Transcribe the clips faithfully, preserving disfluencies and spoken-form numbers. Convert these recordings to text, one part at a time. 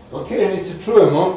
Ok, mi se čujemo.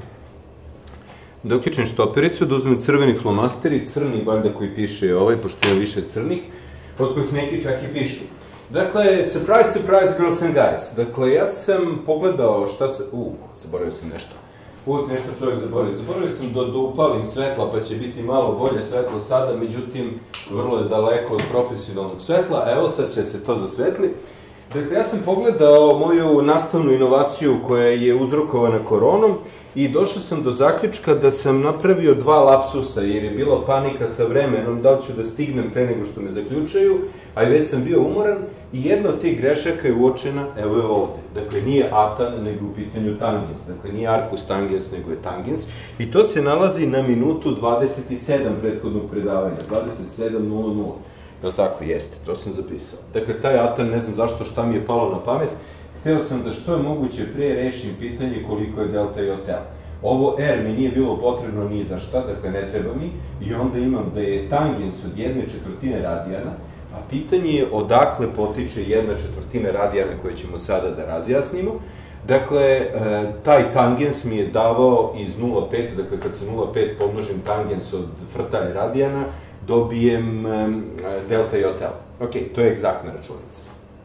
Da uključim štopericu, da uzmem crveni flomaster i crni, valjda koji piše ovaj, pošto ima više crnih, od kojih neki čak i pišu. Dakle, surprise, surprise, girls and guys. Dakle, ja sam pogledao šta se... Uuu, zaboravio sam nešto. Uvijek nešto čovjek zaboravio. Zaboravio sam da, da upalim svetla, pa će biti malo bolje svetlo sada, međutim, vrlo je daleko od profesionalnog svetla. Evo, sad će se to zasvetli. Dakle, ja sam pogledao moju nastavnu inovaciju koja je uzrokovana koronom i došao sam do zaključka da sam napravio dva lapsusa, jer je bila panika sa vremenom, da li ću da stignem pre nego što me zaključaju, a i već sam bio umoran, i jedna od tih grešaka je uočena, evo je ovde. Dakle, nije atan, nego u pitanju tangens. Dakle, nije arcus tangens, nego je tangens. I to se nalazi na minutu dvadeset sedam prethodnog predavanja, dvadeset sedam nula nula. Da tako, jeste, to sam zapisao. Dakle, taj atan, ne znam zašto, šta mi je palo na pamet, hteo sam da što je moguće pre rešim pitanje koliko je delta i otel. Ovo R mi nije bilo potrebno ni za šta, dakle ne treba mi, i onda imam da je tangens od jedne četvrtine radijana, a pitanje je odakle potiče jedna četvrtina radijana koje ćemo sada da razjasnimo. Dakle, taj tangens mi je davao iz nula zarez pet, dakle kad se nula zarez pet pomnožim tangens od frtalj radijana, dobijem delta i otel. Ok, to je egzaktna računica.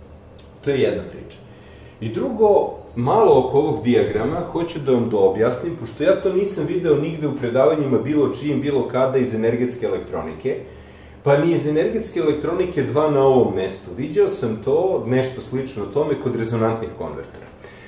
To je jedna priča. I drugo, malo oko ovog dijagrama hoću da vam to objasnim, pošto ja to nisam video nigde u predavanjima bilo čijim, bilo kada iz energetske elektronike, pa ni iz energetske elektronike dva na ovom mestu. Viđao sam to, nešto slično tome, kod rezonantnih konvertera.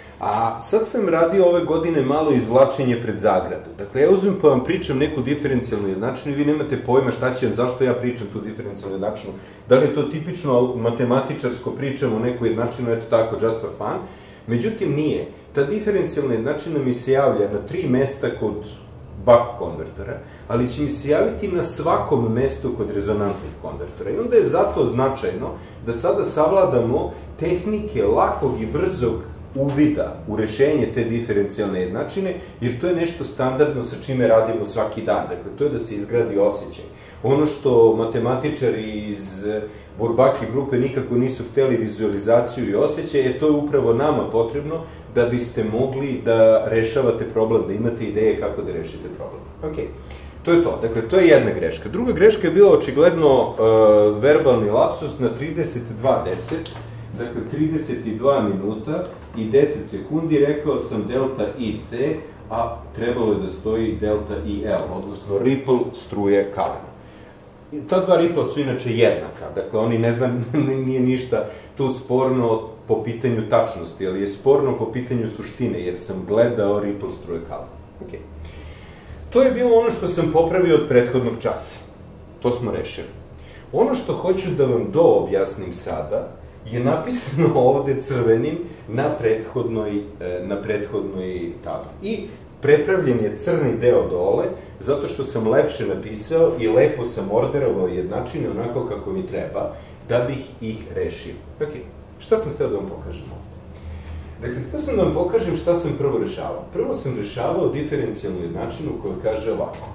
A sad sam radio ove godine malo izvlačenje pred zagradu. Dakle, ja uzmem pa vam pričam neku diferencijalnu jednačinu i vi nemate pojma šta će vam, zašto ja pričam tu diferencijalnu jednačinu. Da li je to tipično matematičarsko pričam o neku jednačinu, eto tako, just for fun. Međutim, nije. Ta diferencijalna jednačina mi se javlja na tri mesta kod buck konvertera, ali će mi se javiti na svakom mestu kod rezonantnih konvertera. I onda je zato značajno da sada savladamo tehnike lakog i brzog uvida u rešenje te diferencijalne jednačine, jer to je nešto standardno sa čime radimo svaki dan. Dakle, to je da se izgradi osjećaj. Ono što matematičari iz Bourbaki grupe nikako nisu hteli vizualizaciju i osjećaje, to je upravo nama potrebno da biste mogli da rešavate problem, da imate ideje kako da rešite problem. Ok, to je to. Dakle, to je jedna greška. Druga greška je bila očigledno verbalni lapsus na trideset dva deset, dakle, trideset dva minuta i deset sekundi, rekao sam delta I C, a trebalo je da stoji delta I L, odnosno ripple struje kalena. Ta dva ripla su inače jednaka, dakle, oni ne znam, nije ništa tu sporno po pitanju tačnosti, ali je sporno po pitanju suštine, jer sam gledao ripple struje kalena. Ok. To je bilo ono što sam popravio od prethodnog časa. To smo rešili. Ono što hoću da vam doobjasnim sada je napisano ovde crvenim na prethodnoj, na prethodnoj tabli. I prepravljen je crni deo dole, zato što sam lepše napisao i lepo sam orderovao jednačine onako kako mi treba, da bih ih rešio. Ok, šta sam hteo da vam pokažem ovde? Dakle, hteo sam da vam pokažem šta sam prvo rešavao. Prvo sam rešavao diferencijalnu jednačinu koja kaže ovako.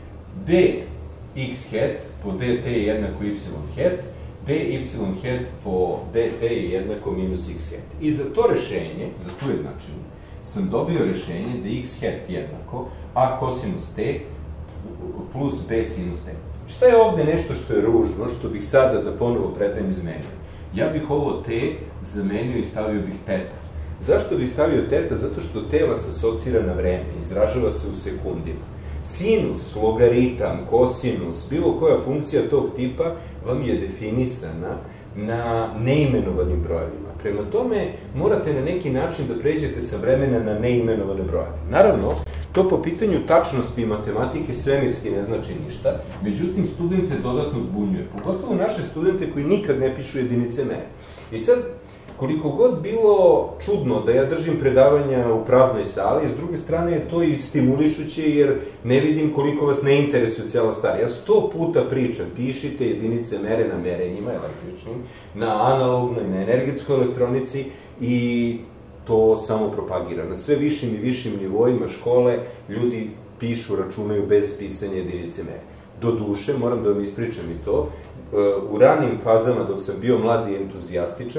Dx hat po dt je jednako y hat, dy hat po dt je jednako minus x hat. I za to rešenje, za tu jednačinu, sam dobio rešenje da x hat jednako a kosinus t plus b sinus t. Šta je ovde nešto što je ružno, što bih sada da ponovo predajem izmenio? Ja bih ovo t zamenio i stavio bih teta. Zašto bih stavio teta? Zato što t vas asocira na vreme, izražava se u sekundima. Sinus, logaritam, kosinus, bilo koja funkcija tog tipa vam je definisana na neimenovanim brojevima. Prema tome, morate na neki način da pređete sa vremena na neimenovane brojeve. Naravno, to po pitanju tačnosti i matematike svemirski ne znači ništa, međutim, studente dodatno zbunjuje. Pogotovo naše studente koji nikad ne pišu jedinice mere. I sad, koliko god bilo čudno da ja držim predavanja u praznoj sali, s druge strane je to i stimulišuće jer ne vidim koliko vas ne interesuje cijela stvar. Ja sto puta pričam, pišite jedinice mere na merenjima električnim, na analognoj, na energetskoj elektronici i to samo propagira. Na sve višim i višim nivoima škole ljudi pišu, računaju bez pisanja jedinice mere. Do duše, moram da vam ispričam i to, u ranim fazama dok sam bio mlad i entuzijastičan,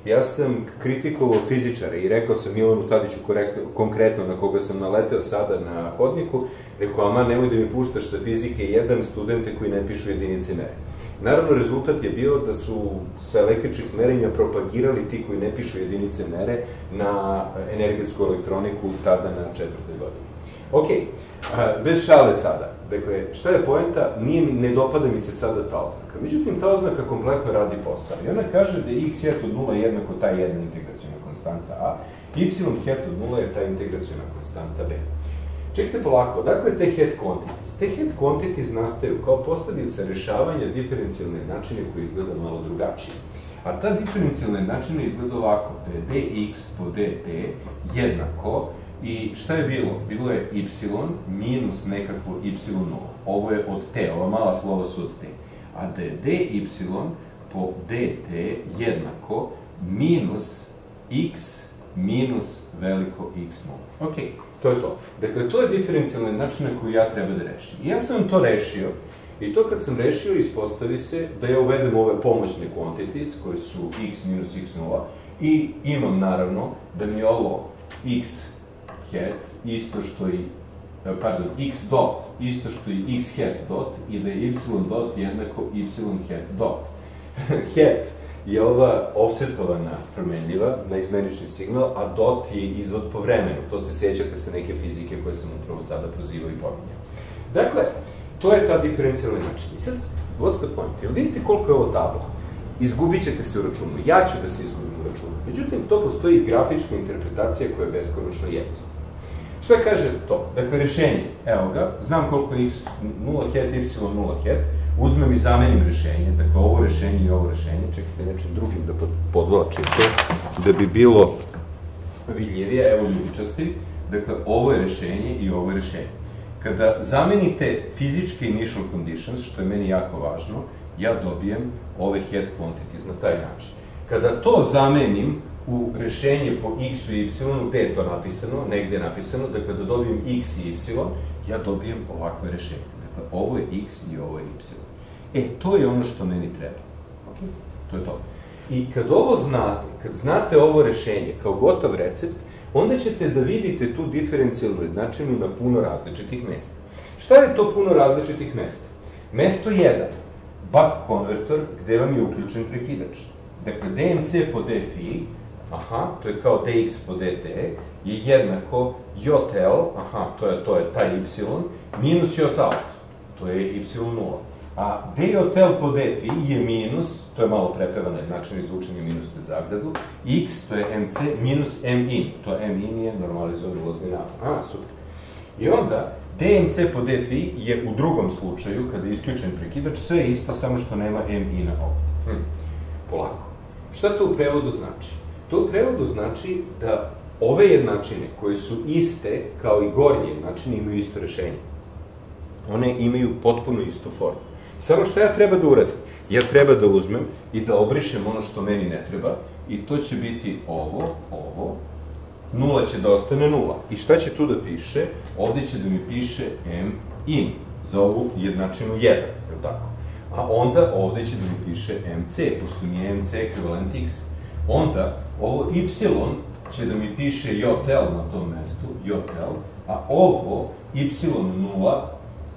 ja sam kritikovao fizičare i rekao sam Milanu Tadiću konkretno na koga sam naleteo sada na hodniku, rekao, ama nemoj da mi puštaš sa fizike jedan studente koji ne pišu jedinice mere. Naravno, rezultat je bio da su sa električnih merenja propagirali ti koji ne pišu jedinice mere na energetsku elektroniku tada na četvrtoj godini. Ok, bez šale sada. Dakle, šta je poenta? Ne dopada mi se sada ta oznaka. Međutim, ta oznaka kompletno radi posao. I ona kaže da je x hat od nula jednako ta jedna integracijona konstanta a, y hat od nula je ta integracijona konstanta b. Čekajte polako, dakle te hat quantities? Te hat quantities nastaju kao posledica rešavanja diferencijalne jednačine koja izgleda malo drugačije. A ta diferencijalna jednačina izgleda ovako, da je dx po dt jednako, i šta je bilo? Bilo je y minus nekakvo y nula. Ovo je od t, ova mala slova su od t. A da je dy po dt jednako minus x minus veliko x nula. Ok, to je to. Dakle, to je diferencijalna jednačina koju ja treba da rešim. I ja sam vam to rešio, i to kad sam rešio, ispostavi se da ja uvedem ove pomoćne quantities, koje su x minus x nula, i imam, naravno, da mi je ovo x hat isto što i, pardon, x dot isto što i x hat dot i da je y dot jednako y hat dot. Hat je ova offsetovana promenljiva na izmenični signal, a dot je izvod po vremenu. To se sećate sa neke fizike koje sam upravo sada prozivao i pominjao. Dakle, to je ta diferencijalna jednačina. I sad, what's the point? Jel vidite koliko je ovo tabla? Izgubit ćete se u računu. Ja ću da se izgubim u računu. Međutim, to postoji grafička interpretacija koja je beskonačno jednostavna. Šta kaže to? Dakle, rešenje, evo ga, znam koliko je x nula hat, y nula hat, uzmem i zamenim rešenje, dakle, ovo rešenje i ovo rešenje, čekajte nečim drugim da podvlačim to, da bi bilo vidljivije, evo ljubičasti, dakle, ovo je rešenje i ovo je rešenje. Kada zamenite fizičke initial conditions, što je meni jako važno, ja dobijem ove hat quantities na taj način. Kada to zamenim u rešenje po x-u i y, gde je to napisano, negde je napisano, dakle da dobijem x i y, ja dobijem ovakve rešenje. Dakle, ovo je x i ovo je y. E, to je ono što meni treba. Ok? To je to. I kad ovo znate, kad znate ovo rešenje kao gotov recept, onda ćete da vidite tu diferencijalnu jednačinu na puno različitih mesta. Šta je to puno različitih mesta? Mesto jedan, buck konvertor, gde vam je uključen prekidač. Dakle, dmc po dφ, aha, to je kao dx po dt, je jednako jl, aha, to je, to je taj y, minus jout, to je y nula. A djl po dφ je minus, to je malo prepevano jednačino izvučenje minus pred zagradu, x, to je mc, minus min, to min je normalizovan ulazni napon. Aha, super. I onda, dmc po dφ je u drugom slučaju, kada je isključen prekidač, sve isto, samo što nema min ovde. Hm, polako. Šta to u prevodu znači? To u prevodu znači da ove jednačine, koje su iste kao i gornje jednačine, imaju isto rešenje. One imaju potpuno istu formu. Samo što ja treba da uradim? Ja treba da uzmem i da obrišem ono što meni ne treba, i to će biti ovo, ovo, nula će da ostane nula. I šta će tu da piše? Ovde će da mi piše min, za ovu jednačinu jedan, je li tako? A onda ovde će da mi piše mc, pošto mi je mc ekvivalent x. Onda ovo y će da mi piše jl na tom mestu, jl, a ovo y nula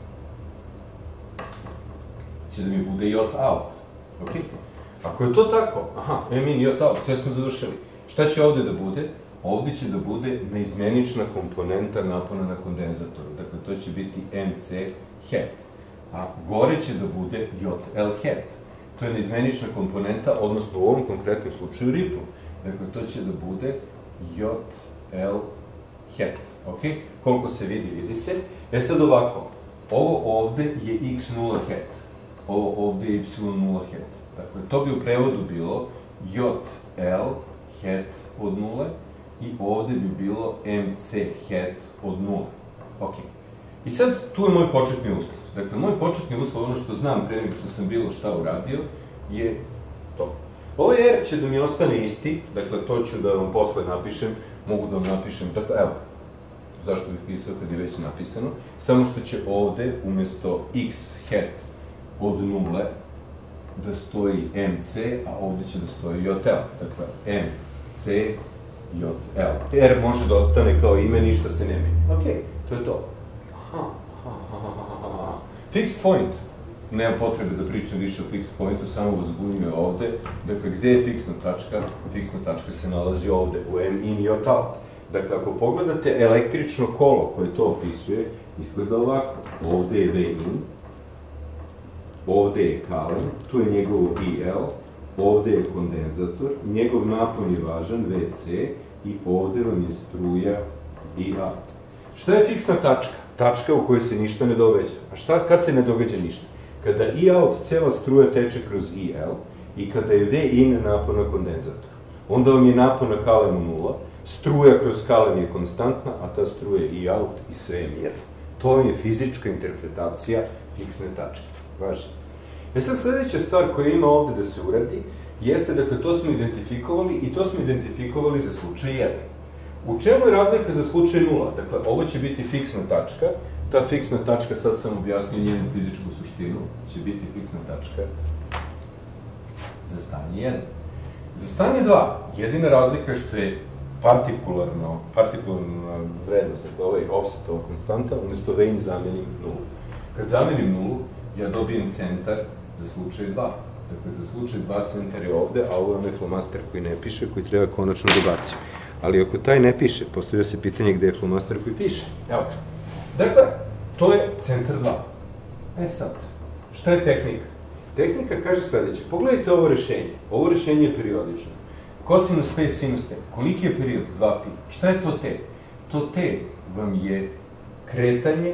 će da mi bude jot out. Ok? Ako je to tako, aha, min, jot out, sve smo završili. Šta će ovde da bude? Ovde će da bude neizmenična komponenta napona na kondenzatoru. Dakle, to će biti mc hat. A gore će da bude jl hat. To je neizmenična komponenta, odnosno u ovom konkretnom slučaju ripple. Dakle, to će da bude jl hat. Ok? Koliko se vidi, vidi se. E sad ovako, ovo ovde je x nula hat. Ovo ovde je y nula hat. Dakle, to bi u prevodu bilo jl hat od nule i ovde bi bilo mc hat od nule. Ok. I sad, tu je moj početni uslov. Dakle, moj početni uslov, ono što znam pre nego što sam bilo šta uradio, je to. Ovo r će da mi ostane isti, dakle, to ću da vam posle napišem, mogu da vam napišem, dakle, evo, zašto bih pisao kad je već napisano, samo što će ovde, umesto x hat od nule, da stoji em ce, a ovde će da stoji J L. Dakle, em ce J L. R može da ostane kao ime, ništa se ne menja. Okej, to je to. Aha, aha, aha, aha. Fixed point. Nemam potrebe da pričam više o fixed pointu, samo vas zbunjuje ovde. Dakle, gde je fiksna tačka? Fiksna tačka se nalazi ovde, u em in J out. Dakle, ako pogledate električno kolo koje to opisuje, izgleda ovako. Ovde je V in, ovde je kalen, tu je njegovo I L, ovde je kondenzator, njegov napon je važan, V C, i ovde vam je struja I out. Šta je fiksna tačka? Tačka u kojoj se ništa ne događa. A šta kad se ne događa ništa? Kada I out, cela struja teče kroz I L, i kada je V in napon na kondenzator. Onda vam je napon na kalenu nula, struja kroz kalen je konstantna, a ta struja je I out i sve je mirno. To vam je fizička interpretacija fiksne tačke. Važi. E sad, sledeća stvar koja ima ovde da se uradi, jeste, dakle, to smo identifikovali i to smo identifikovali za slučaj jedan. U čemu je razlika za slučaj nula? Dakle, ovo će biti fiksna tačka, ta fiksna tačka, sad sam objasnio njenu fizičku suštinu, će biti fiksna tačka za stanje jedan. Za stanje dva, jedina razlika je što je partikularno, partikularna vrednost, dakle, ovaj offset, ova konstanta, umesto V in zamenim nulu. Kad zamenim nulu, ja dobijem centar za slučaj dva. Dakle, za slučaj dva centar je ovde, a ovo je flomaster koji ne piše, koji treba konačno da bacim. Ali ako taj ne piše, postavlja se pitanje gde je flomaster koji piše. Evo ga. Dakle, to je centar dva. E sad, šta je tehnika? Tehnika kaže sledeće. Pogledajte ovo rešenje. Ovo rešenje je periodično. Kosinus P, sinus T. Koliki je period? dva pi. Šta je to T? To T vam je kretanje,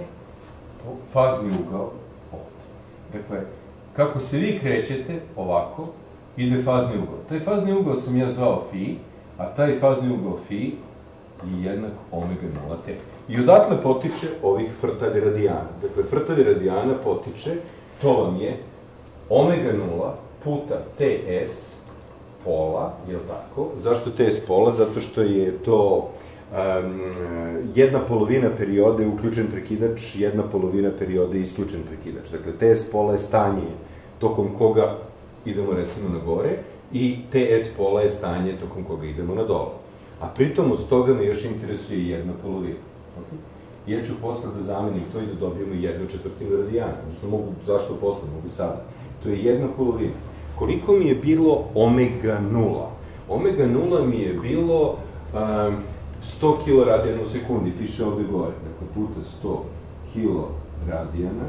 fazni ugao ovde. Dakle, kako se vi krećete ovako, ide fazni ugao. Taj fazni ugao sam ja zvao fi, a taj fazni ugao fi je jednak omega nula T. I odatle potiče ovih frtalj radijana. Dakle, frtalj radijana potiče, to vam je omega nula puta Ts pola, je li tako? Zašto Ts pola? Zato što je to um, jedna polovina perioda je uključen prekidač, jedna polovina perioda je isključen prekidač. Dakle, Ts pola je stanje tokom koga idemo recimo na gore i Ts pola je stanje tokom koga idemo na dole. A pritom od toga me još interesuje jedna polovina. Okay? Ja ću posle da zamenim to i da dobijemo jednu četvrtinu radijana. Odnosno, mogu, zašto posle, mogu sada. To je jedna polovina. Koliko mi je bilo omega nula? Omega nula mi je bilo um, sto kiloradijana u sekundi, piše ovde gore. Dakle, puta sto kiloradijana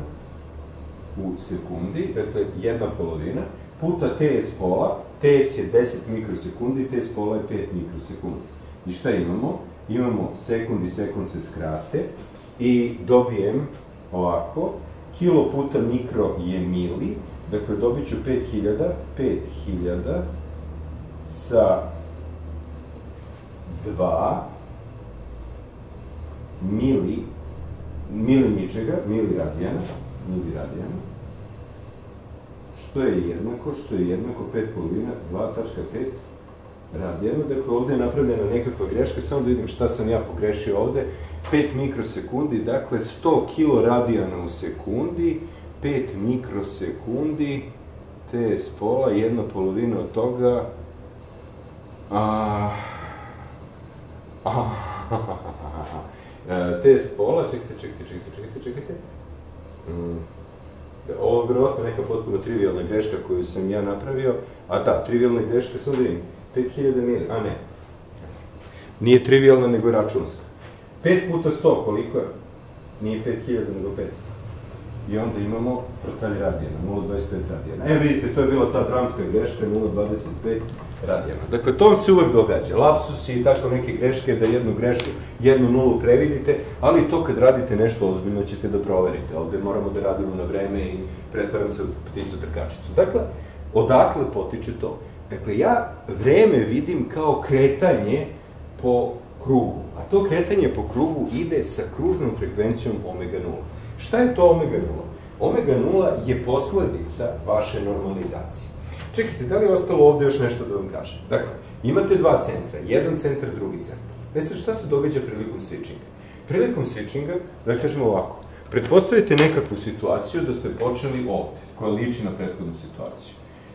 u sekundi, dakle, jedna polovina, puta Ts pola, Ts je deset mikrosekundi, Ts pola je pet mikrosekundi. I šta imamo? Imamo sekund i sekund se skrate i dobijem ovako, kilo puta mikro je mili, dakle dobit ću pet hiljada, pet hiljada sa dva mili, mili ničega, mili radijana, mili radijana, što je jednako, što je jednako pet polovina, dva tačka pet radijana. Dakle, ovde je napravljena nekakva greška, samo da vidim šta sam ja pogrešio ovde. pet mikrosekundi, dakle sto kiloradijana u sekundi, pet mikrosekundi, Ts pola, jedna polovina od toga, a, a, Ts pola, čekajte, čekajte, čekajte, čekajte, čekajte, mm. Ovo je verovatno neka potpuno trivialna greška koju sam ja napravio, a da, trivialna greška, sam da vidim, pet hiljada mili, a ne, nije trivialna, nego je računska. pet puta sto, koliko je? Nije pet hiljada, nego petsto. I onda imamo frtalj radijana, nula zarez dvadeset pet radijana. E, vidite, to je bila ta dramska greška, nula zarez dvadeset pet radijana. Dakle, to vam se uvek događa. Lapsusi i tako neke greške, da jednu grešku, jednu nulu previdite, ali to kad radite nešto ozbiljno ćete da proverite. Ovde moramo da radimo na vreme i pretvaram se u pticu trkačicu. Dakle, odakle potiče to? Dakle, ja vreme vidim kao kretanje po krugu, a to kretanje po krugu ide sa kružnom frekvencijom omega nula. Šta je to omega nula? Omega nula je posledica vaše normalizacije. Čekajte, da li je ostalo ovde još nešto da vam kažem? Dakle, imate dva centra, jedan centar, drugi centar. Ne sad, šta se događa prilikom switchinga? Prilikom switchinga, da kažemo ovako, pretpostavite nekakvu situaciju da ste počeli ovde, koja liči na prethodnu situaciju.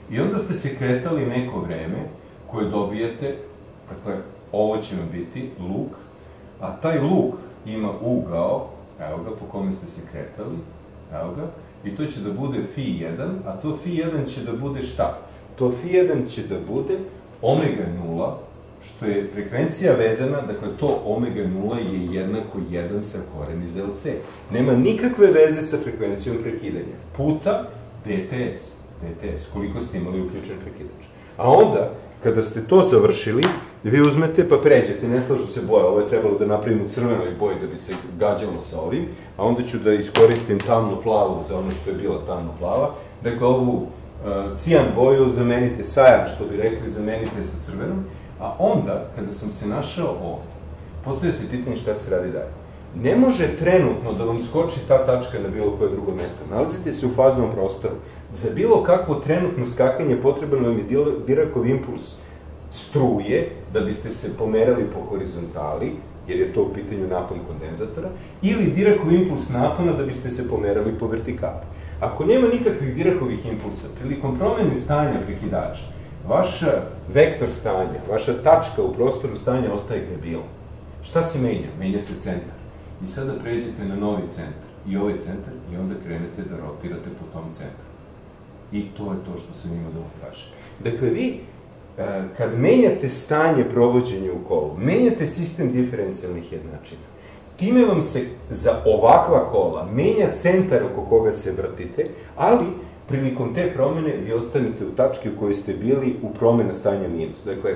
I onda ste se kretali neko vreme koje dobijete, dakle, ovo će vam biti luk, a taj luk ima ugao, evo ga, po kome ste se kretali, evo ga, i to će da bude fi jedan, a to fi jedan će da bude šta? To fi jedan će da bude omega nula, što je frekvencija vezana, dakle, to omega nula je jednako jedan sa koren iz el ce. Nema nikakve veze sa frekvencijom prekidanja. Puta de te es, de te es, koliko ste imali uključen prekidač. A onda, kada ste to završili, vi uzmete pa pređete, ne slažu se boje, ovo je trebalo da napravim u crvenoj boji da bi se gađalo sa ovim, a onda ću da iskoristim tamno plavu za ono što je bila tamno plava. Dakle, ovu cijan boju zamenite, sajam, što bi rekli, zamenite sa crvenom, a onda, kada sam se našao ovde, postavlja se pitanje šta se radi dalje. Ne može trenutno da vam skoči ta tačka na bilo koje drugo mesto. Nalazite se u faznom prostoru. Za bilo kakvo trenutno skakanje potreban vam je Diracov impuls struje, da biste se pomerali po horizontali, jer je to u pitanju napon kondenzatora, ili Diracov impuls napona da biste se pomerali po vertikali. Ako nema nikakvih Diracovih impulsa, prilikom promene stanja prekidača, vaša vektor stanja, vaša tačka u prostoru stanja ostaje gde je bilo. Šta se menja? Menja se centar. I sada pređete na novi centar, i ovaj centar, i onda krenete da rotirate po tom centru. I to je to što sam imao da vam kažem. Dakle, vi, kad menjate stanje provođenja u kolu, menjate sistem diferencijalnih jednačina. Time vam se za ovakva kola menja centar oko koga se vrtite, ali prilikom te promene vi ostanete u tački u kojoj ste bili u promena stanja minus. Dakle,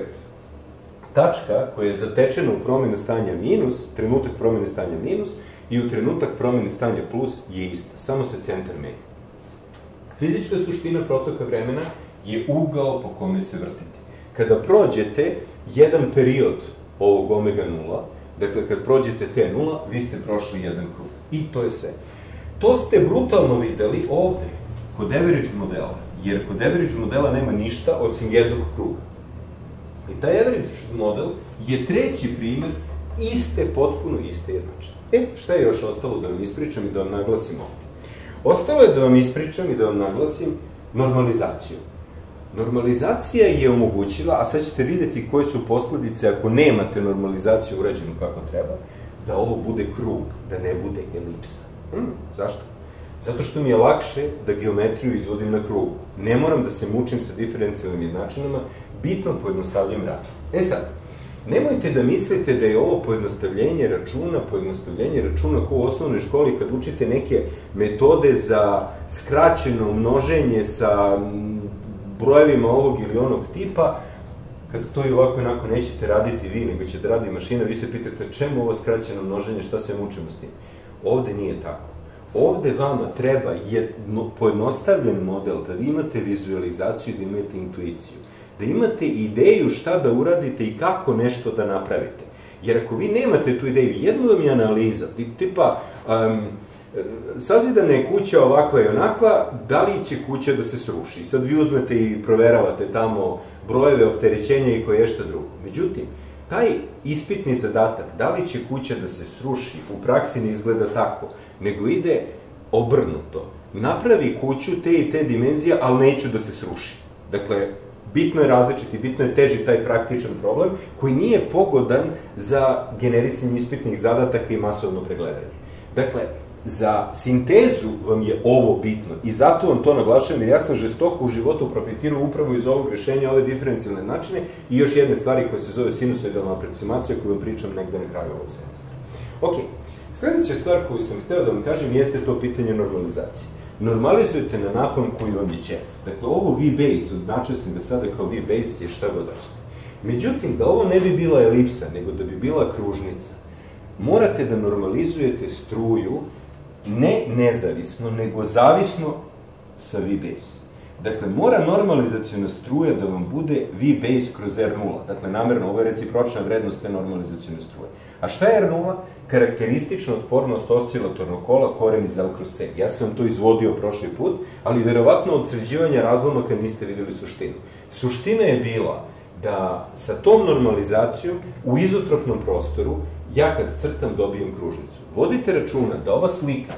tačka koja je zatečena u promene stanja minus, trenutak promene stanja minus, i u trenutak promene stanja plus je ista, samo se centar menja. Fizička suština protoka vremena je ugao po kome se vrtite. Kada prođete jedan period ovog omega nula, dakle, kad prođete te nula, vi ste prošli jedan krug. I to je sve. To ste brutalno videli ovde, kod average modela, jer kod average modela nema ništa osim jednog kruga. I taj average model je treći primer iste, potpuno iste jednačine. E, šta je još ostalo da vam ispričam i da vam naglasim ovde? Ostalo je da vam ispričam i da vam naglasim normalizaciju. Normalizacija je omogućila, a sad ćete videti koje su posledice ako nemate normalizaciju urađenu kako treba, da ovo bude krug, da ne bude elipsa. Hmm, zašto? Zato što mi je lakše da geometriju izvodim na krugu. Ne moram da se mučim sa diferencijalnim jednačinama, bitno pojednostavljam račun. E sad, nemojte da mislite da je ovo pojednostavljenje računa, pojednostavljenje računa kao u osnovnoj školi kad učite neke metode za skraćeno množenje sa brojevima ovog ili onog tipa, kada to i ovako i onako nećete raditi vi, nego ćete raditi mašina, vi se pitate čemu ovo skraćeno množenje, šta se mučimo s tim. Ovde nije tako. Ovde vama treba pojednostavljen model, da vi imate vizualizaciju, da imate intuiciju, da imate ideju šta da uradite i kako nešto da napravite. Jer ako vi nemate tu ideju, jedno vam je analiza, tipa, sazidana je kuća ovakva i onakva, da li će kuća da se sruši? Sad vi uzmete i proveravate tamo brojeve, opterećenja i koje šta drugo. Međutim, taj ispitni zadatak, da li će kuća da se sruši, u praksi ne izgleda tako, nego ide obrnuto. Napravi kuću te i te dimenzije, ali neću da se sruši. Dakle, bitno je različiti, bitno je teži taj praktičan problem, koji nije pogodan za generisanje ispitnih zadataka i masovno pregledanje. Dakle, za sintezu vam je ovo bitno i zato vam to naglašavam, jer ja sam žestoko u životu profitirao upravo iz ovog rešenja, ove diferencijalne načine i još jedne stvari koja se zove sinusoidalna aproksimacija koju vam pričam negde na kraju ovog semestra. Ok, sledeća stvar koju sam hteo da vam kažem jeste to pitanje normalizacije. Normalizujete na napon koji vam je ćef. Dakle, ovo V-base, odnačio sam ga sada kao V-base je šta god hoćete. Međutim, da ovo ne bi bila elipsa, nego da bi bila kružnica, morate da normalizujete struju ne nezavisno, nego zavisno sa V-base. Dakle, mora normalizacijona struja da vam bude V-base kroz R nula. Dakle, namerno, ovo je recipročna vrednost te normalizacijone struje. A šta je R nula? Karakteristična otpornost oscilatornog kola, koren iz L kroz C. Ja sam to izvodio prošli put, ali verovatno od sređivanja razlomaka niste videli suštinu. Suština je bila da sa tom normalizacijom u izotropnom prostoru ja kad crtam dobijem kružnicu. Vodite računa da ova slika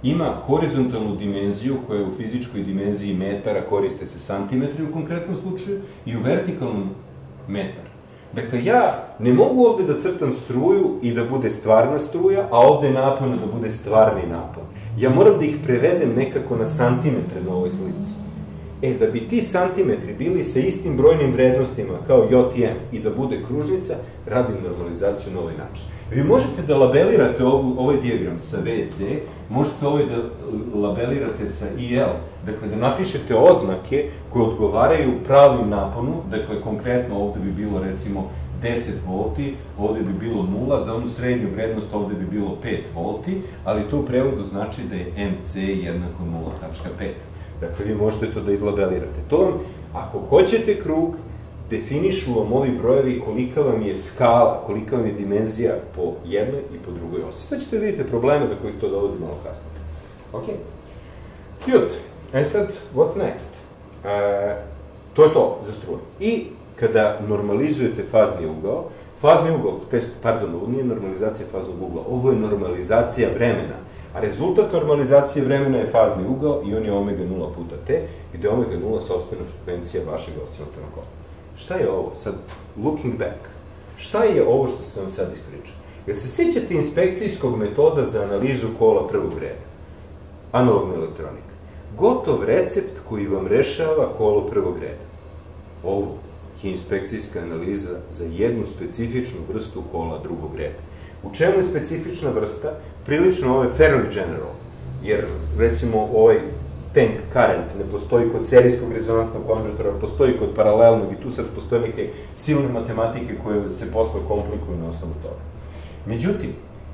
ima horizontalnu dimenziju koja je u fizičkoj dimenziji metara, koriste se santimetri u konkretnom slučaju, i u vertikalnom metar. Dakle, ja ne mogu ovde da crtam struju i da bude stvarna struja, a ovde napon da bude stvarni napon. Ja moram da ih prevedem nekako na santimetre na ovoj slici. E, da bi ti santimetri bili sa istim brojnim vrednostima kao J i M i da bude kružnica, radim normalizaciju na ovaj način. Vi možete da labelirate ovaj dijagram sa V C, možete ovaj da labelirate sa I L, dakle da napišete oznake koje odgovaraju pravim naponu, dakle konkretno ovde bi bilo recimo deset volti, ovde bi bilo nula, za onu srednju vrednost ovde bi bilo pet volti, ali to u prevodu znači da je M C jednako nula tačka pet. Dakle, vi možete to da izlabelirate. To vam, ako hoćete krug, definišu vam ovi brojevi kolika vam je skala, kolika vam je dimenzija po jednoj i po drugoj osi. Sad ćete vidite probleme do kojih to dovodi malo kasnije. Ok. Cute. E sad, what's next? E, to je to za struju. I kada normalizujete fazni ugao, fazni ugao, test, pardon, ovo nije normalizacija faznog ugla, ovo je normalizacija vremena. A rezultat normalizacije vremena je fazni ugao i on je omega nula puta t, gde je omega nula sopstvena frekvencija vašeg oscilatornog kola. Šta je ovo? Sad, looking back. Šta je ovo što sam vam sad ispričao? Jel se sjećate inspekcijskog metoda za analizu kola prvog reda? Analogna elektronika. Gotov recept koji vam rešava kolo prvog reda. Ovo je inspekcijska analiza za jednu specifičnu vrstu kola drugog reda. U čemu je specifična vrsta? Prilično ovo je fairly general, jer recimo ovaj tank current ne postoji kod serijskog rezonantnog konvertora, postoji kod paralelnog i tu sad postoje neke silne matematike koje se posle komplikuju na osnovu toga. Međutim,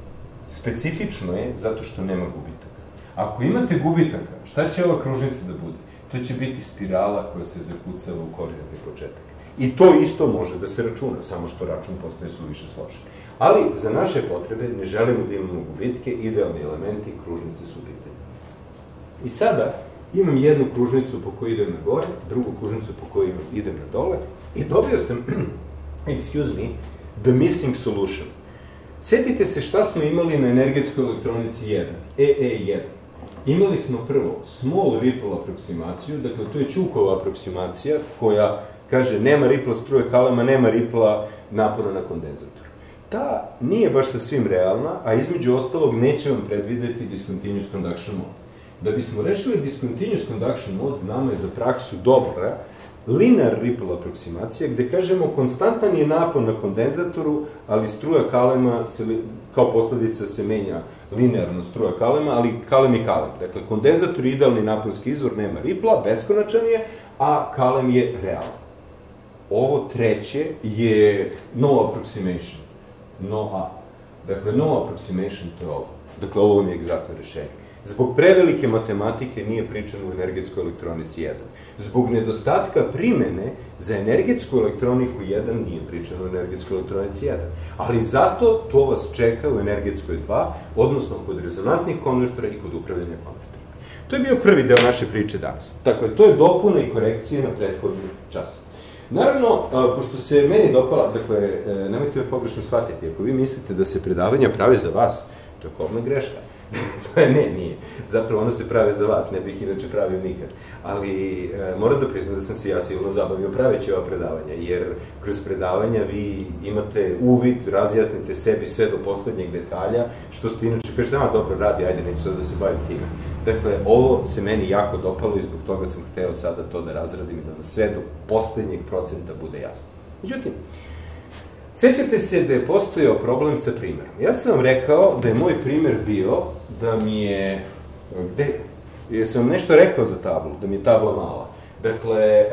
specifično je zato što nema gubitaka. Ako imate gubitaka, šta će ova kružnica da bude? To će biti spirala koja se zakucava u koordinatni početak. I to isto može da se računa, samo što račun postaje suviše složen. Ali za naše potrebe ne želimo da imamo gubitke, idealni elementi kružnice su pitanje. I sada imam jednu kružnicu po kojoj idem na gore, drugu kružnicu po kojoj idem na dole i dobio sam, excuse me, the missing solution. Setite se šta smo imali na energetskoj elektronici jedan, E E jedan. Imali smo prvo small ripple aproksimaciju, dakle to je Čukova aproksimacija koja kaže nema ripla struje kalema, nema ripla napona na kondenzatoru. Ta nije baš sa svim realna, a između ostalog neće vam predvideti discontinuous conduction mode. Da bismo rešili discontinuous conduction mode, nama je za praksu dobra linear ripple aproksimacija, gde kažemo konstantan je napon na kondenzatoru, ali struja kalema se, kao posledica se menja linearno struja kalema, ali kalem je kalem. Dakle, kondenzator je idealni naponski izvor, nema ripla, beskonačan je, a kalem je realan. Ovo treće je no approximation, no A. Dakle, no approximation to je ovo. Dakle, ovo vam je egzaktno rešenje. Zbog prevelike matematike nije pričano u energetskoj elektronici jedan. Zbog nedostatka primene za energetsku elektroniku jedan nije pričano u energetskoj elektronici jedan. Ali zato to vas čeka u energetskoj dva, odnosno kod rezonantnih konvertora i kod upravljanja konvertora. To je bio prvi deo naše priče danas. Dakle, to je dopuna i korekcija na prethodni čas. Naravno, pošto se meni dopala, dakle, nemojte me pogrešno shvatiti, ako vi mislite da se predavanja prave za vas, to je kobna greška. Ne, nije. Zapravo, ona se prave za vas, ne bih inače pravio nikad. Ali moram da priznam da sam se ja silno zabavio praveći ova predavanja, jer kroz predavanja vi imate uvid, razjasnite sebi sve do poslednjeg detalja, što ste inače kažete, a dobro, radi, ajde, neću sad da se bavim time. Dakle, ovo se meni jako dopalo i zbog toga sam hteo sada to da razradim i da vam sve do poslednjeg procenta bude jasno. Međutim, sećate se da je postojao problem sa primerom. Ja sam vam rekao da je moj primer bio da mi je... Gde? Jesam vam nešto rekao za tablu, da mi je tabla mala. Dakle,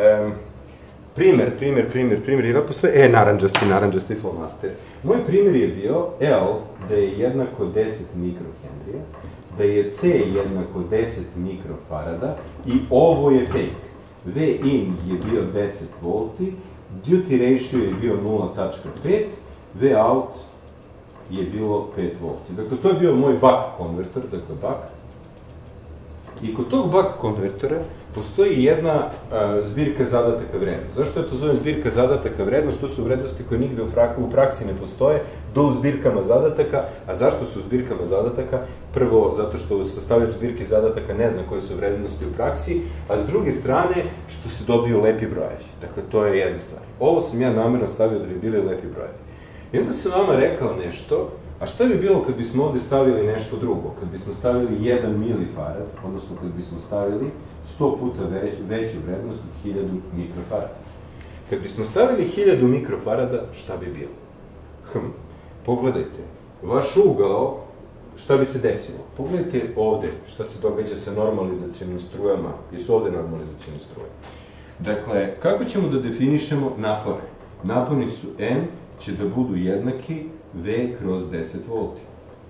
primer, primer, primer, primer, jer postoje E, naranđasti, naranđasti flomaster. Moj primer je bio L, da je jednako deset mikrohenrija, da je C jednako deset mikrofarada i ovo je fake. V in je bio deset volti, duty ratio je bio nula tačka pet, V out je bilo pet volti. Dakle, to je bio moj buck konvertor, dakle buck. I kod tog buck konvertora postoji jedna zbirka zadataka vrednost. Zašto ja to zovem zbirka zadataka vrednost? To su vrednosti koje nigde u praksi ne postoje, do u zbirkama zadataka. A zašto su u zbirkama zadataka? Prvo, zato što sastavljač zbirke zadataka ne zna koje su vrednosti u praksi, a s druge strane, što se dobiju lepi brojevi. Dakle, to je jedna stvar. Ovo sam ja namerno stavio da bi bili lepi brojevi. I onda sam vama rekao nešto, a šta bi bilo kad bismo ovde stavili nešto drugo? Kad bismo stavili jedan milifarad, odnosno kad bismo stavili sto puta veću vrednost od hiljadu mikrofarada. Kad bismo stavili hiljadu mikrofarada, šta bi bilo? Hm, pogledajte, vaš ugao, šta bi se desilo? Pogledajte ovde šta se događa sa normalizacionim strujama, jesu ovde normalizacijone struje. Dakle, kako ćemo da definišemo napone? Naponi su N će da budu jednaki V kroz deset volti.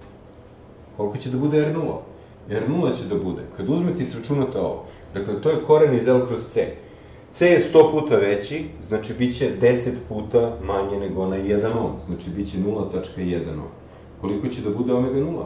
Koliko će da bude R nula? R nula će da bude, kad uzmete i sračunate ovo, dakle, to je koren iz L kroz C. C je sto puta veći, znači bit će deset puta manje nego onaj jedan ohm, znači bit će nula tačka jedan ohm. Koliko će da bude omega nula?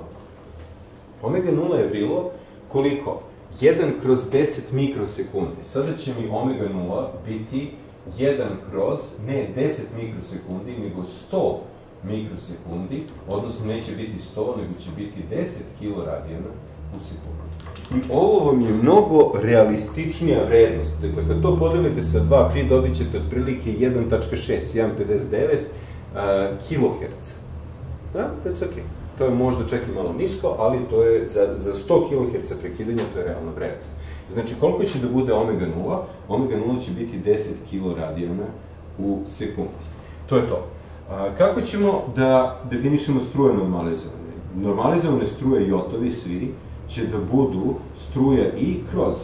Omega nula je bilo koliko? jedan kroz deset mikrosekundi. Sada će mi omega nula biti jedan kroz, ne deset mikrosekundi, nego sto mikrosekundi, odnosno neće biti sto, nego će biti deset kiloradijana u sekundu. I ovo vam je mnogo realističnija vrednost. Dakle, kad to podelite sa dva pi, dobit ćete otprilike jedan tačka šest, jedan zarez pedeset devet kiloherca. Da, that's ok. To je možda čak i malo nisko, ali to je za sto kiloherca prekidanja, to je realna vrednost. Znači, koliko će da bude omega nula? Omega nula će biti deset kiloradijana u sekundi. To je to. Kako ćemo da definišemo struje normalizovane? Normalizovane struje jotovi svi će da budu struje i kroz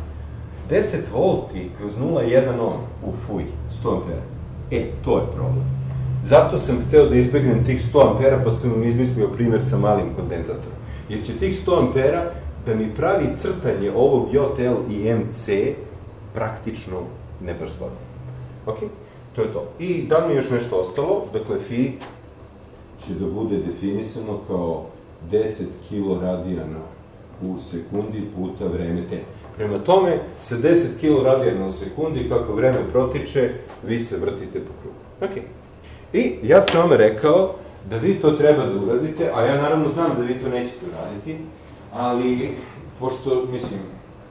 deset volti kroz nula zarez jedan ohm, u fuj, sto ampera. E, to je problem. Zato sam hteo da izbegnem tih sto ampera, pa sam vam izmislio primer sa malim kondenzatorom. Jer će tih sto ampera da mi pravi crtanje ovog J L i M C praktično neprspavno. Ok? To je to. I da mi je još nešto ostalo, dakle, fi će da bude definisano kao deset kiloradijana u sekundi puta vreme t. Prema tome, sa deset kiloradijana u sekundi, kako vreme protiče, vi se vrtite po krugu. Ok. I ja sam vam rekao da vi to treba da uradite, a ja naravno znam da vi to nećete uraditi, ali, pošto, mislim,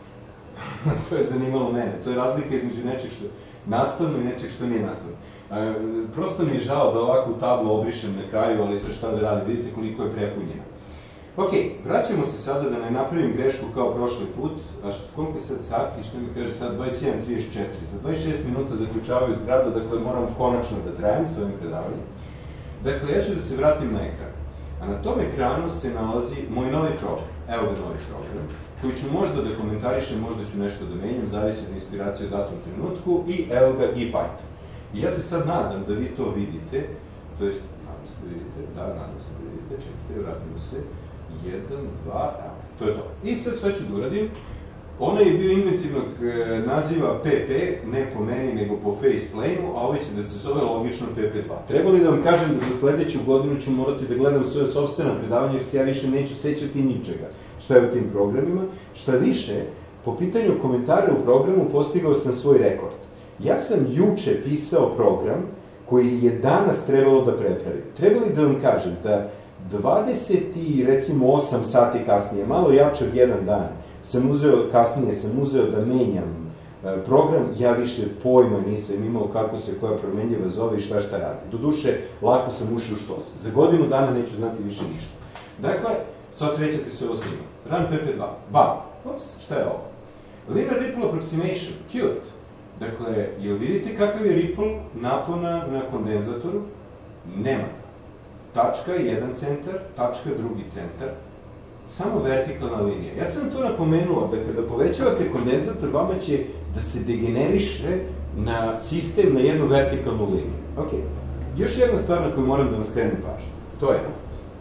to je zanimalo mene, to je razlika između nečeg što je nastavno i nečeg što nije nastavno. Prosto mi je žao da ovakvu tablu obrišem na kraju, ali sad šta da radim, vidite koliko je prepunjena. Ok, vraćamo se sada da ne napravim grešku kao prošli put, a koliko je sad sati, što mi kaže sad dvadeset jedan trideset četiri, za dvadeset šest minuta zaključavaju zgradu, dakle moram konačno da trajem sa ovim predavanjem. Dakle, ja ću da se vratim na ekran, a na tom ekranu se nalazi moj novi program, evo ga novi program, koji ću možda da komentarišem, možda ću nešto da menjam, zavisi od inspiracije u datom trenutku, i evo ga i Python. I ja se sad nadam da vi to vidite, to jest, nadam se da vidite, da, nadam se da vidite, čekajte, vratimo se, jedan, dva, evo, to je to. I sad šta ću da uradim? Ona je bio inventivnog naziva P P, ne po meni, nego po faceplane-u, a ovaj će da se zove logično P P dva. Treba li da vam kažem da za sledeću godinu ću morati da gledam svoje sopstvena predavanja, jer se ja više neću sećati ničega šta je u tim programima. Šta više, po pitanju komentara u programu postigao sam svoj rekord. Ja sam juče pisao program koji je danas trebalo da prepravim. Treba li da vam kažem da dvadeset osam sati kasnije, malo jače od jedan dan, sam uzeo, kasnije sam uzeo da menjam program, ja više pojma nisam imao kako se koja promenljiva zove i šta šta radi. Doduše, lako sam ušao u štos. Za godinu dana neću znati više ništa. Dakle, sva srećate se ovo snima. Run P P dva. Bam. Ups, šta je ovo? Linear Ripple Approximation. Cute. Dakle, jel vidite kakav je ripple napona na kondenzatoru? Nema. Tačka, jedan centar, tačka, drugi centar. Samo vertikalna linija. Ja sam to napomenuo, da kada povećavate kondenzator, vama će da se degeneriše na sistem na jednu vertikalnu liniju. Ok. Još jedna stvar na koju moram da vam skrenem pažnju. To je,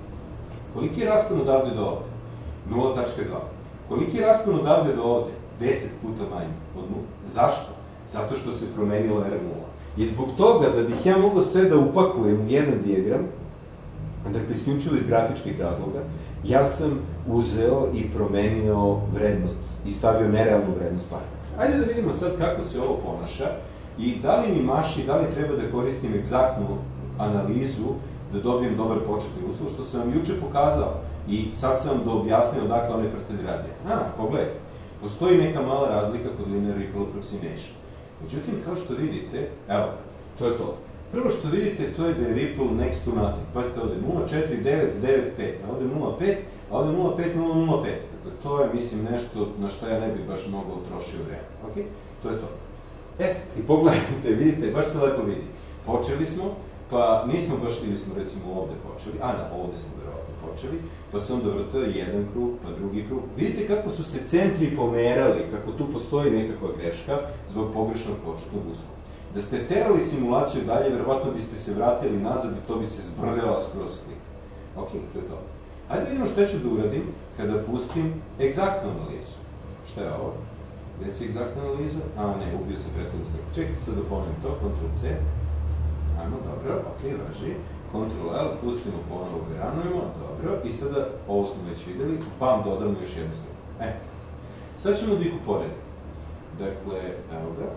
koliki je raspon odavde do ovde? nula tačka dva. Koliki je raspon odavde do ovde? deset puta manje od nula. Zašto? Zato što se promenilo R nula. I zbog toga, da bih ja mogao sve da upakujem u jedan dijagram, dakle, isključivo iz grafičkih razloga, ja sam uzeo i promenio vrednost i stavio nerealnu vrednost parametra. Ajde da vidimo sad kako se ovo ponaša i da li mi maši, da li treba da koristim egzaktnu analizu da dobijem dobar početni uslov, što sam vam juče pokazao i sad sam vam da objasnio odakle one frteli radi. A, pogledajte, postoji neka mala razlika kod linear ripple approximation. Međutim, kao što vidite, evo, to je to. Prvo što vidite, to je da je ripple next to nothing. Pazite, ovde nula četiri devet devet pet, a ovde nula pet, a ovde nula pet nula nula pet. Dakle, to je, mislim, nešto na što ja ne bih baš mnogo utrošio vreme. Ok? To je to. E, i pogledajte, vidite, baš se lepo vidi. Počeli smo, pa nismo baš, ili smo recimo ovde počeli, a da, ovde smo verovatno počeli, pa se onda vrtao jedan krug, pa drugi krug. Vidite kako su se centri pomerali, kako tu postoji nekakva greška zbog pogrešnog početnog uslova. Da ste terali simulaciju dalje, verovatno biste se vratili nazad i to bi se zbrljala skroz slika. Ok, to je to. Hajde vidimo šta ću da uradim kada pustim egzaktnu analizu. Šta je ovo? Gde si egzaktna analiza? A, ne, ubio sam prethodnu sliku. Čekajte sad da ponovim to, kontrol C. Ajmo, dobro, ok, važi. kontrol L, pustimo ponovo, veranujemo, dobro. I sada, ovo smo već videli, bam, dodamo još jednu sliku. E, sad ćemo da ih uporedimo. Dakle, evo ga.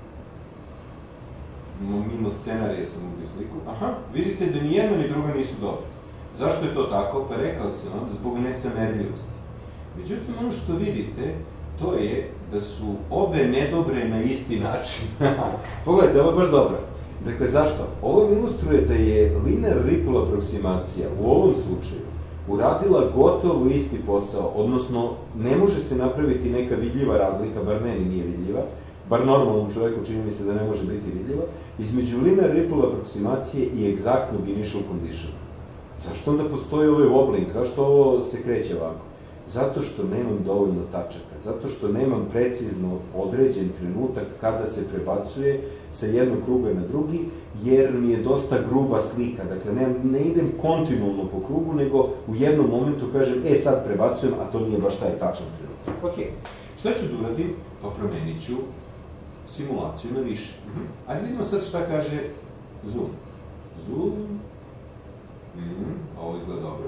Mimo scenarije sam ubio sliku. Aha, vidite da ni jedna ni druga nisu dobre. Zašto je to tako? Pa rekao sam vam, zbog nesamerljivosti. Međutim, ono što vidite, to je da su obe nedobre na isti način. Pogledajte, ovo je baš dobro. Dakle, zašto? Ovo ilustruje da je linear ripple aproksimacija u ovom slučaju uradila gotovo isti posao, odnosno ne može se napraviti neka vidljiva razlika, bar meni nije vidljiva, bar normalnom čovjeku čini mi se da ne može biti vidljiva, između linear ripple aproksimacije i egzaktnog initial conditiona. Zašto onda postoji ovaj wobbling? Zašto ovo se kreće ovako? Zato što nemam dovoljno tačaka, zato što nemam precizno određen trenutak kada se prebacuje sa jednog kruga na drugi, jer mi je dosta gruba slika. Dakle, ne, ne idem kontinualno po krugu, nego u jednom momentu kažem, e, sad prebacujem, a to nije baš taj tačan trenutak. Ok, šta ću da uradim? Pa promenit ću simulaciju na više. Ajde vidimo sad šta kaže zoom. Zoom. Mm, ovo izgleda dobro.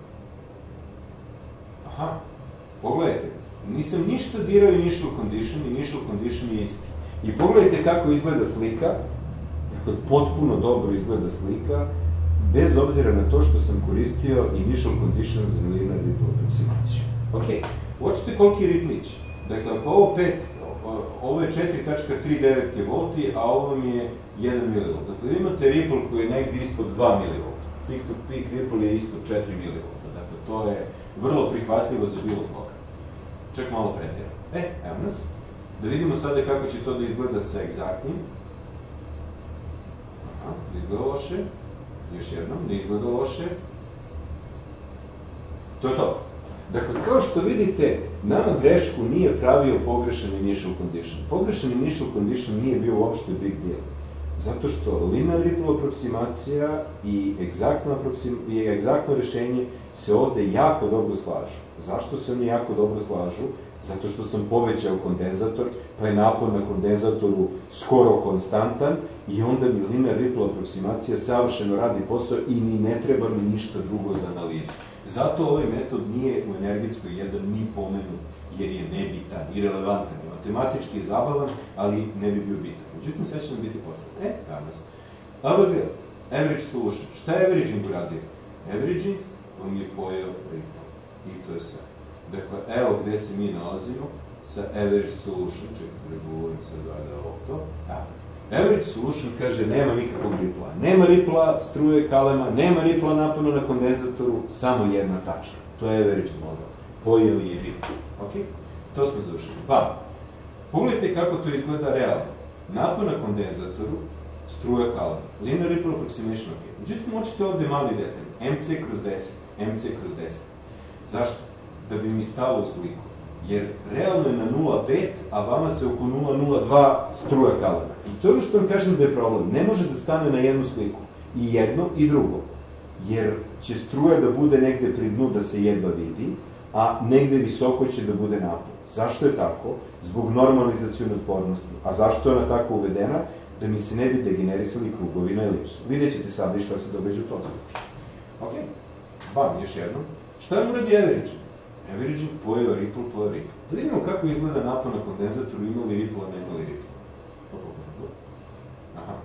Aha, pogledajte, nisam ništa dirao initial condition, initial condition je isti. I pogledajte kako izgleda slika, dakle, potpuno dobro izgleda slika, bez obzira na to što sam koristio initial condition za linear ripple approksimaciju. Ok, uočite koliki je riplić. Dakle, ako ovo pet, ovo je četiri zarez tri devet volti, a ovo vam je jedan milivolt. Dakle, vi imate ripple koji je negdje ispod dva milivolta. Peak to peak ripple je ispod četiri milivolta. Dakle, to je vrlo prihvatljivo za bilo koga. Čak malo pretjera. E, evo nas. Da vidimo sada kako će to da izgleda sa egzaktnim. Aha, ne izgleda loše. Još jednom, ne izgleda loše. To je to. Dakle, kao što vidite, nama grešku nije pravio pogrešan initial condition. Pogrešan initial condition nije bio uopšte big deal. Zato što linear ripple aproksimacija i egzaktno rešenje se ovde jako dobro slažu. Zašto se oni jako dobro slažu? Zato što sam povećao kondenzator, pa je napon na kondenzatoru skoro konstantan i onda mi linear ripple aproksimacija savršeno radi posao i ni ne treba mi ništa drugo za analizu. Zato ovaj metod nije u energetskoj jedan ni pomenut, jer je nebitan, irelevantan. Matematički je zabavan, ali ne bi bio bitan. Međutim, sve će nam biti potrebno. E, danas. A B G, average solution. Šta je averaging uradio? Averaging vam je pojeo ripple. I to je sve. Dakle, evo gde se mi nalazimo sa average solution. Čekajte da govorim sad da ovo to. Evo. Average solution kaže nema nikakvog ripla. Nema ripla struje kalema, nema ripla napona na kondenzatoru, samo jedna tačka. To je average model. Pojeo je ripple. Ok? To smo završili. Pa, pogledajte kako to izgleda realno. Napon na kondenzatoru, struja kalema. Linear ripple approximation, ok. Međutim, očite ovde mali detalj. M C kroz deset. M C kroz deset. Zašto? Da bi mi stalo u sliku. Jer realno je na nula zarez pet, a vama se oko nula zarez nula dva struja kalema. I to je ono što vam kažem da je problem. Ne može da stane na jednu sliku. I jedno i drugo. Jer će struja da bude negde pri dnu da se jedva vidi, a negde visoko će da bude napon. Zašto je tako? Zbog normalizacijone otpornosti. A zašto je ona tako uvedena? Da mi se ne bi degenerisali krugovi na elipsu. Vidjet ćete sada i šta se događa u tom slučaju. Ok? Bam, još jednom. Šta vam uradi average? Averaging pojeo ripple, pojeo ripple. Da vidimo kako izgleda napon na kondenzatoru, imali ripple, a nemali ripple. Aha.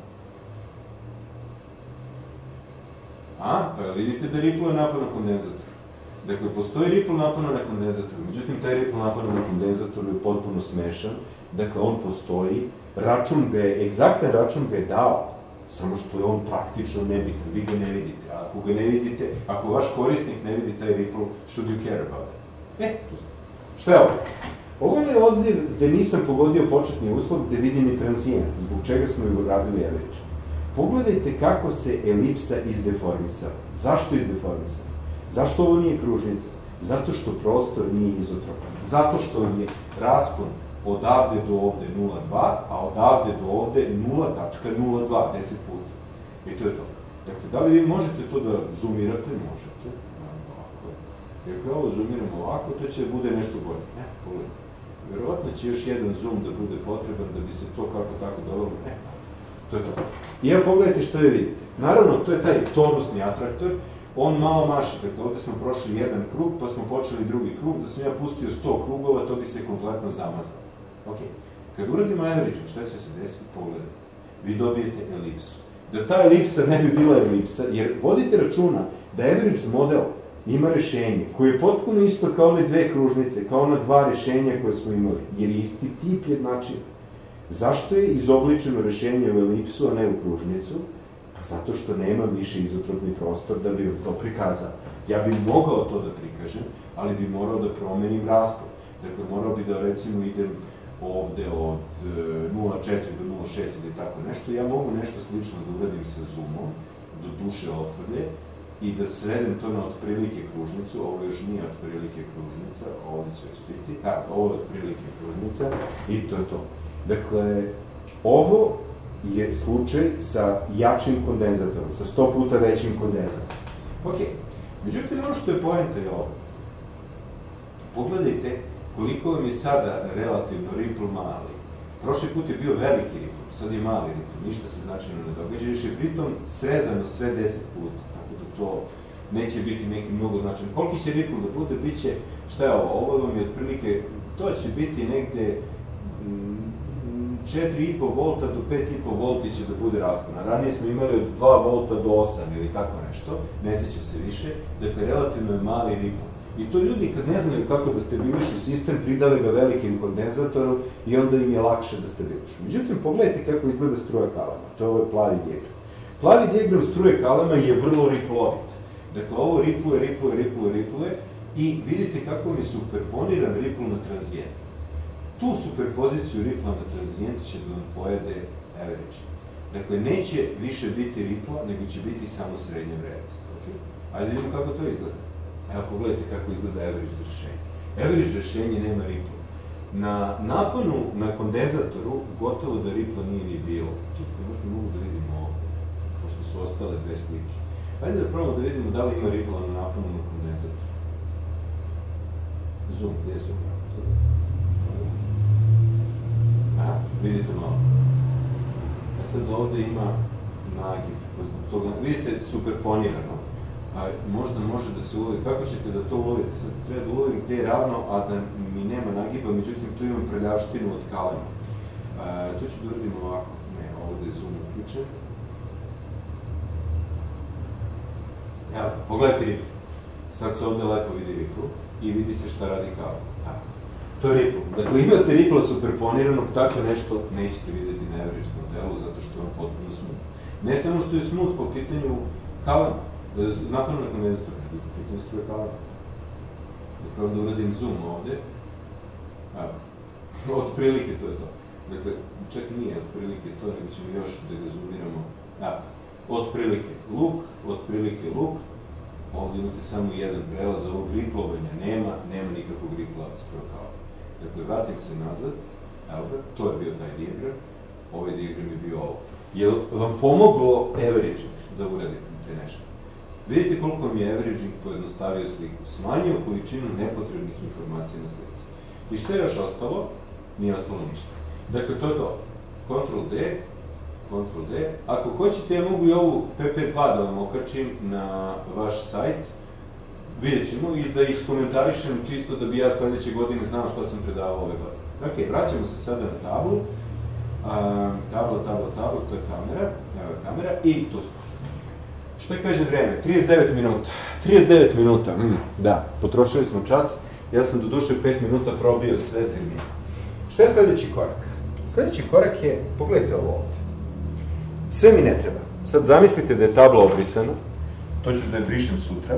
A, pa vidite da ripple je napon na kondenzatoru. Dakle, postoji ripple napona na kondenzatoru, međutim, taj ripple napona na kondenzatoru je potpuno smešan. Dakle, on postoji, račun ga je, egzaktan račun ga je dao, samo što je on praktično nebitan, vi ga ne vidite. A ako ga ne vidite, ako vaš korisnik ne vidi taj ripple, should you care about it? E, tu ste. Šta je ovo? Ovo je odziv gde nisam pogodio početni uslov, gde vidim i transijent, zbog čega smo ju radili average. Pogledajte kako se elipsa izdeformisala. Zašto izdeformisala? Zašto ovo nije kružnica? Zato što prostor nije izotropan. Zato što je raspon odavde do ovde nula zarez dva, a odavde do ovde nula zarez nula dva, deset puta. I to je to. Dakle, da li vi možete to da zoomirate? Možete. Ovako. I ako ovo zoomiramo ovako, to će bude nešto bolje. Ne, pogledajte. Verovatno će još jedan zoom da bude potreban da bi se to kako tako dovelo. Ne, to je to. I evo pogledajte što je vidite. Naravno, to je taj tonusni atraktor. On malo maše, dakle, ovde smo prošli jedan krug, pa smo počeli drugi krug, da sam ja pustio sto krugova, to bi se kompletno zamazalo. Ok, kad uradimo averaging, šta će se desiti? Pogledajte. Vi dobijete elipsu. Da ta elipsa ne bi bila elipsa, jer vodite računa da average model ima rešenje koje je potpuno isto kao one dve kružnice, kao ona dva rešenja koje smo imali, jer je isti tip jednačina. Zašto je izobličeno rešenje u elipsu, a ne u kružnicu? Pa zato što nema više izotropni prostor da bi vam to prikazao. Ja bih mogao to da prikažem, ali bi morao da promenim raspon. Dakle, morao bi da, recimo, idem ovde od nula zarez četiri do nula zarez šest ili tako nešto. Ja mogu nešto slično da uradim sa zoomom, do duše ofrlje, i da svedem to na otprilike kružnicu. Ovo još nije otprilike kružnica, ovde će već biti. A, ovo je otprilike kružnica i to je to. Dakle, ovo je slučaj sa jačim kondenzatorom, sa sto puta većim kondenzatorom. Ok, međutim, ono što je poenta je ovo. Pogledajte koliko vam je sada relativno ripple mali. Prošli put je bio veliki ripple, sad je mali ripple, ništa se značajno ne događa, još je pritom srezano sve deset puta, tako da to neće biti neki mnogo značajno. Koliki će ripple da bude, bit će, šta je ovo, ovo vam je otprilike, to će biti negde četiri i po volta do pet i po volti će da bude raspona. Ranije smo imali od dva volta do osam ili tako nešto, ne sećam se više, dakle, relativno je mali ripple. I to ljudi kad ne znaju kako da stabilišu sistem, pridave ga velikim kondenzatorom i onda im je lakše da stabilišu. Međutim, pogledajte kako izgleda struja kalema, to je ovaj plavi dijagram. Plavi dijagram struje kalema je vrlo riplovit. Dakle, ovo ripluje, ripluje, ripluje, ripluje i vidite kako mi je superponiran ripple na tranzijent. Tu superpoziciju ripla na tranzijent će da vam pojede average. Dakle, neće više biti ripla, nego će biti samo srednja vrednost. Ajde da vidimo kako to izgleda. Evo, pogledajte kako izgleda average rešenje. Average rešenje nema ripla. Na naponu, na kondenzatoru, gotovo da ripla nije ni bilo. Čekaj, možda mogu da vidimo ovo, pošto su ostale dve slike. Ajde da probamo da vidimo da li ima ripla na naponu na kondenzatoru. Zoom, gde je zoom? Aha, vidite malo. A sad ovde ima nagib, pa zbog toga, vidite, superponirano. A možda može da se ulovi, kako ćete da to ulovite? Sad treba da ulovim gde je ravno, a da mi nema nagiba, međutim tu imam prljavštinu od kalema. Tu ću da uradim ovako, ne, ovde je zoom uključen. Evo, pogledajte ripple. Sad se ovde lepo vidi ripple i vidi se šta radi kalem. To je ripple. Dakle, imate ripple superponiranog, tako nešto nećete vidjeti na average modelu, zato što je on potpuno smooth. Ne samo što je smooth po pitanju kalema, napravno na kondenzatoru, nego po pitanju struje kalema. Dakle, ovdje uradim zoom ovde. Evo, otprilike to je to. Dakle, čak nije otprilike to, nego ćemo još da ga zoomiramo. Evo, otprilike luk, otprilike luk. Ovdje imate samo jedan prelaz, ovog riplovanja nema, nema nikakvog ripla struje kalema. Dakle, vratim se nazad, evo ga, to je bio taj dijagram, ovaj dijagram je bio ovo. Je li vam pomoglo averaging da uradite nešto? Vidite koliko mi je averaging pojednostavio sliku, smanjio količinu nepotrebnih informacija na slici. I što je još ostalo? Nije ostalo ništa. Dakle, to je to. kontrol D, kontrol D. Ako hoćete, ja mogu i ovu P P dva da vam okačim na vaš sajt. vidjet ćemo i da iskomentarišem čisto da bi ja sledeće godine znao šta sam predavao ove godine. Ok, vraćamo se sada na tablu. Tabla, tabla, tabla, to je kamera, evo je kamera i tu smo. Šta kaže vreme? trideset devet minuta. trideset devet minuta, mm, da, potrošili smo čas. Ja sam do duše pet minuta probio sve termine. Šta je sledeći korak? Sledeći korak je, pogledajte ovo ovde. Sve mi ne treba. Sad zamislite da je tabla obrisana, to ću da je brišem sutra.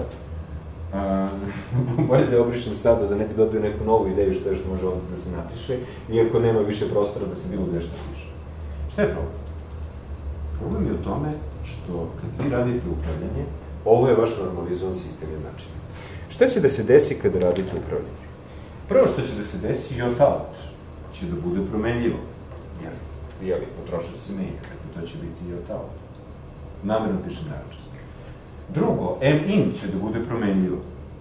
Bolje da je obrišem sada, da ne bi dobio neku novu ideju što još može ovde da se napiše, iako nema više prostora da se bilo gde šta piše. Šta je problem? Problem je u tome što kad vi radite upravljanje, ovo je vaš normalizovan sistem jednačine. Šta će da se desi kada radite upravljanje? Prvo što će da se desi, yacht out će da bude promenljivo. Jeli, potrošač se menja, dakle to će biti yacht out. Namerno pišem narančasto. Drugo, M-in će da bude promenljivo.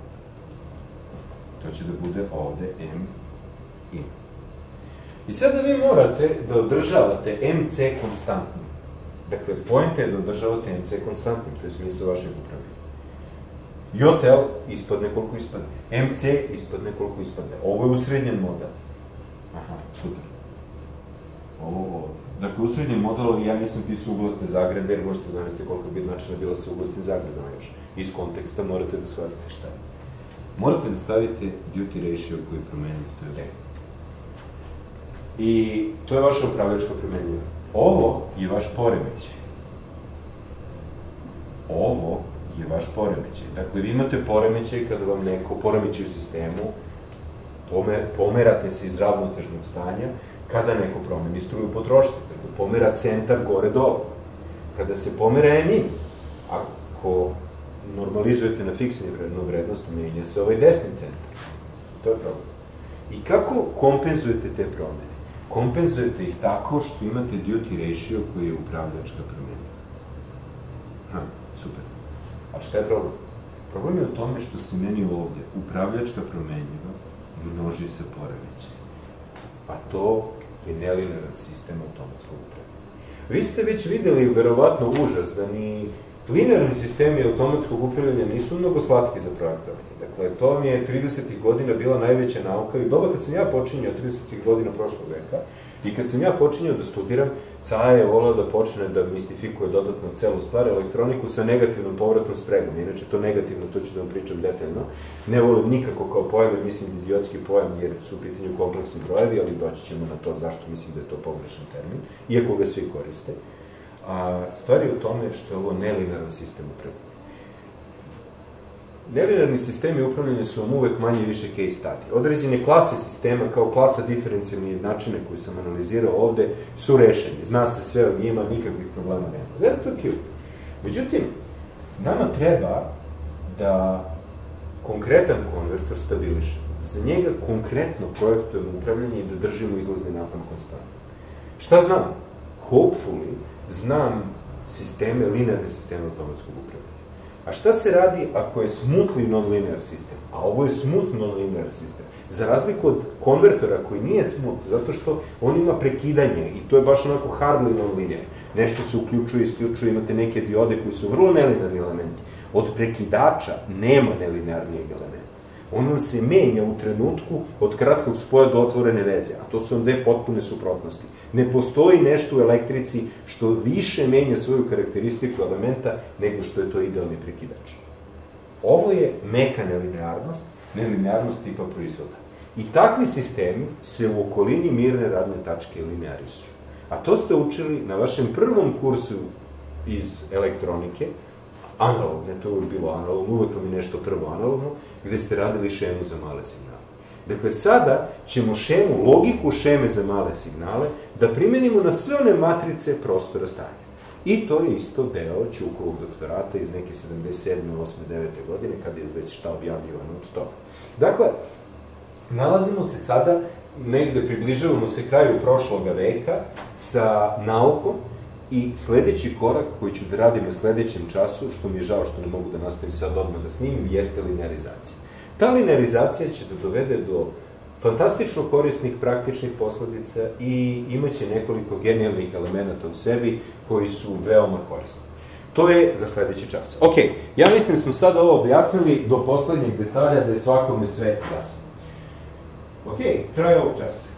To će da bude ovde M-in. I sada vi morate da održavate M C konstantnim. Dakle, pojenta je da održavate M C konstantnim, to je smisao vašeg upravljanja. Jotel ispadne koliko ispadne. M C ispadne koliko ispadne. Ovo je usrednjen model. Aha, super. Ovo, ovo. Dakle, usrednjen model, ja nisam pisao uglaste zagrade, jer možete zamisliti koliko bi načina bila sa uglastim zagradama još. Iz konteksta morate da shvatite šta je. Morate da stavite duty ratio koji je promenljiv, to je V. I to je vaša upravljačka promenljiva. Ovo je vaš poremećaj. Ovo je vaš poremećaj. Dakle, vi imate poremećaj kada vam neko poremećaj u sistemu, pomerate se iz ravnotežnog stanja, kada neko promeni struju potrošnje, dakle, pomera centar gore-dole. Kada se pomera M-in, ako normalizujete na fiksnu vrednost, menja se ovaj desni centar. To je problem. I kako kompenzujete te promene? Kompenzujete ih tako što imate duty ratio koji je upravljačka promenljiva. Ha, super. Ali šta je problem? Problem je u tome što se meni ovde upravljačka promenljiva množi se poremećaj. A to je nelinaran sistem automatskog upravljanja. Vi ste već videli, verovatno, užas da ni linearni sistemi automatskog upravljanja nisu mnogo slatki za projektovanje. Dakle, to mi je tridesetih godina bila najveća nauka i doba kad sam ja počinjao tridesetih godina prošlog veka i kad sam ja počinjao da studiram, Caja je volao da počne da mistifikuje dodatno celu stvar, elektroniku sa negativnom povratnom spregom. Inače, to negativno, to ću da vam pričam detaljno. Ne volim nikako kao pojam, jer mislim idiotski pojam, jer su u pitanju kompleksni brojevi, ali doći ćemo na to zašto mislim da je to pogrešan termin, iako ga svi koriste. A stvar je u tome što je ovo nelinaran sistem upravljanja. Nelinarni sistemi upravljanja su vam uvek manje i više case study. Određene klase sistema, kao klasa diferencijalne jednačine koju sam analizirao ovde, su rešeni. Zna se sve o njima, nikakvih problema nema. Da je to cute. Međutim, nama treba da konkretan konvertor stabilišemo. Da za njega konkretno projektujemo upravljanje i da držimo izlazni napon konstantno. Šta znam? Hopefully, znam sisteme, linearne sisteme automatskog upravljanja. A šta se radi ako je smoothly non-linear sistem? A ovo je smooth non-linear sistem. Za razliku od konvertora koji nije smooth, zato što on ima prekidanje i to je baš onako hardly non-linear. Nešto se uključuje, isključuje, imate neke diode koji su vrlo nelinearni elementi. Od prekidača nema nelinearnijeg elementa. On vam se menja u trenutku od kratkog spoja do otvorene veze, a to su vam dve potpune suprotnosti. Ne postoji nešto u elektrici što više menja svoju karakteristiku elementa nego što je to idealni prekidač. Ovo je meka nelinearnost, nelinearnost tipa proizvoda. I takvi sistemi se u okolini mirne radne tačke linearisuju. A to ste učili na vašem prvom kursu iz elektronike, analogne, to je bilo analogno, uvek vam je nešto prvo analogno, gde ste radili šemu za male signale. Dakle, sada ćemo šemu, logiku šeme za male signale, da primenimo na sve one matrice prostora stanja. I to je isto deo Ćukovog doktorata iz neke sedamdeset sedme, osme, devete godine, kada je već šta objavljivano od toga. Dakle, nalazimo se sada, negde približavamo se kraju prošloga veka sa naukom, i sledeći korak koji ću da radim na sledećem času, što mi je žao što ne mogu da nastavim sad odmah da snimim, jeste linearizacija. Ta linearizacija će da dovede do fantastično korisnih praktičnih posledica i imaće nekoliko genijalnih elemenata u sebi koji su veoma korisni. To je za sledeći čas. Ok, ja mislim da smo sad ovo objasnili do poslednjeg detalja da je svakome sve jasno. Ok, kraj ovog časa.